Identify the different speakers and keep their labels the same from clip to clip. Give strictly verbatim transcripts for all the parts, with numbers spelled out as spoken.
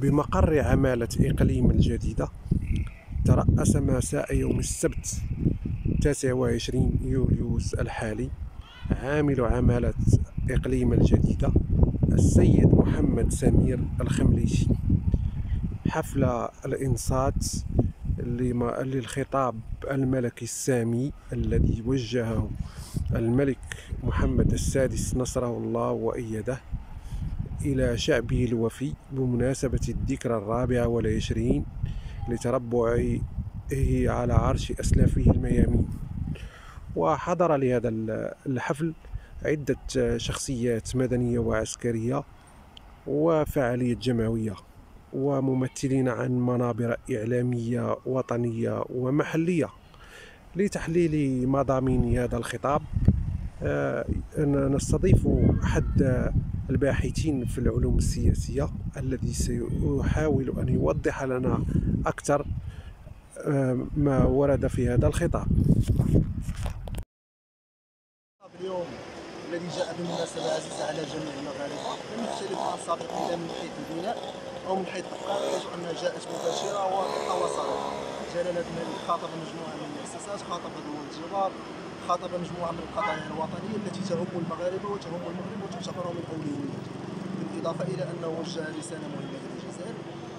Speaker 1: بمقر عمالة إقليم الجديدة، ترأس مساء يوم السبت تاسع وعشرين يوليوس الحالي عامل عمالة إقليم الجديدة السيد محمد سمير الخمليشي حفل الإنصات للخطاب الملكي السامي الذي وجهه الملك محمد السادس نصره الله وأيده إلى شعبه الوفي بمناسبة الذكرى الرابعة والعشرين لتربعه على عرش أسلافه الميامين. وحضر لهذا الحفل عدة شخصيات مدنية وعسكرية وفعالية جمعوية وممثلين عن منابر إعلامية وطنية ومحلية. لتحليل مضامين هذا الخطاب نستضيف أحد الباحثين في العلوم السياسية الذي سيحاول أن يوضح لنا أكثر ما ورد في هذا الخطاب.
Speaker 2: اليوم الذي جاء بمناسبة عزيزة على جميع المغاربة لم يختلف عن سابقا لا من حيث البناء أو من حيث الأفكار، حيث أنها جاءت مباشرة واضحة وصريحة. جلالة الملك خاطب مجموعة من المؤسسات، خاطب دول الجوار، خاطب مجموعة من القضايا الوطنية التي تهم المغاربة وتهم المغرب وتعتبر من أولوياته، بالإضافة إلى أنه وجه رسالة مهمة إلى الجزائر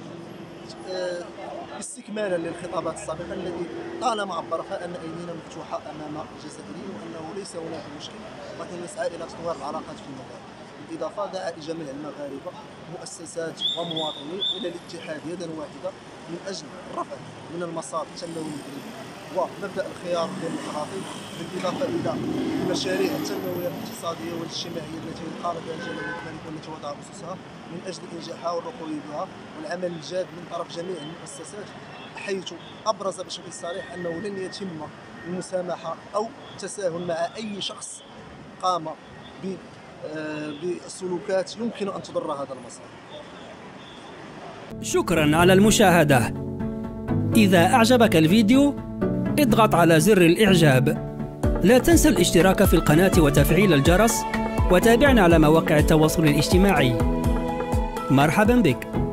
Speaker 2: استكمالا للخطابات السابقة التي طالما عبر فيها أن أيدينا مفتوحة أمام الجزائريين وأنه ليس هناك مشكل ولكن نسعى إلى تطوير العلاقات في المغرب. بالإضافة دعا لجميع المغاربة مؤسسات ومواطنين إلى الاتحاد يدا واحدة من أجل الرفع من المسار التنموي المغربي ومبدأ الخيار الديمقراطي، بالإضافة إلى المشاريع التنموية الاقتصادية والاجتماعية التي قام بها جلالة الملك والتي وضع أسسها من أجل إنجاحها والرقي بها والعمل الجاد من طرف جميع المؤسسات، حيث أبرز بشكل صريح أنه لن يتم المسامحة أو التساهل مع أي شخص قام بسلوكات يمكن أن تضر هذا المسار.
Speaker 3: شكرا على المشاهدة. إذا أعجبك الفيديو اضغط على زر الإعجاب. لا تنسى الاشتراك في القناة وتفعيل الجرس، وتابعنا على مواقع التواصل الاجتماعي. مرحبا بك.